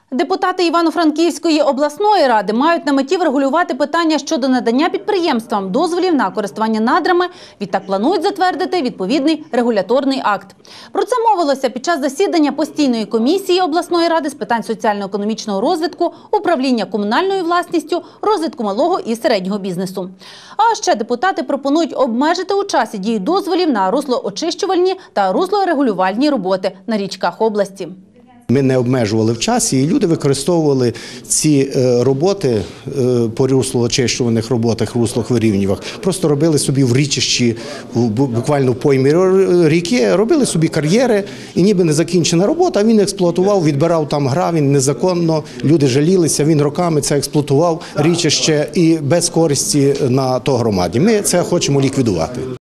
Депутати Івано-Франківської обласної ради мають на меті врегулювати питання щодо надання підприємствам дозволів на користування надрами. Відтак планують затвердити відповідний регуляторний акт. Про це мовилося під час засідання постійної комісії обласної ради з питань соціально-економічного розвитку, управління комунальною власністю, розвитку малого і середнього бізнесу. А ще депутати пропонують обмежити у часі дію дозволів на руслоочищувальні та руслорегулювальні роботи на річках області. Ми не обмежували в часі, і люди використовували ці роботи по руслоочищувальних роботах, русловирівнювах. Просто робили собі в річищі, буквально в поймі ріки, робили собі кар'єри, і ніби незакінчена робота, а він експлуатував, відбирав там гравій незаконно, люди жалілися, він роками це експлуатував річище і без користі на то громаді. Ми це хочемо ліквідувати.